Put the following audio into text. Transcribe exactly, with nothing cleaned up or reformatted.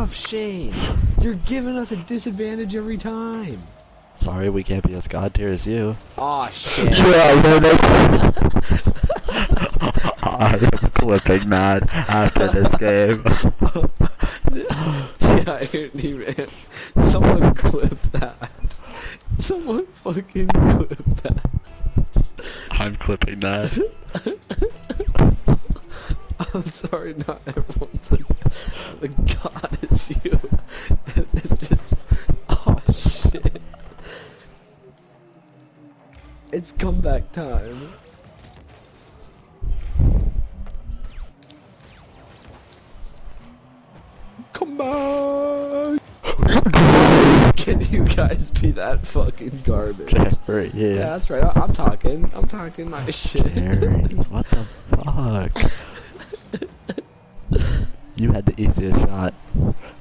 off, Shane. You're giving us a disadvantage every time. Sorry, we can't be as god tier as you. Aw, shit. Yeah, man, I'm clipping that after this game. Yeah, I heard you, man. Someone clip that. Someone fucking clip that. I'm clipping that. I'm sorry, not everyone's like, the god is you. And it just, oh shit. It's comeback time. Come back! Can you guys be that fucking garbage? Jeffrey, yeah. Yeah, that's right. I I'm talking. I'm talking my shit. Jerry, what the fuck? You had the easiest shot.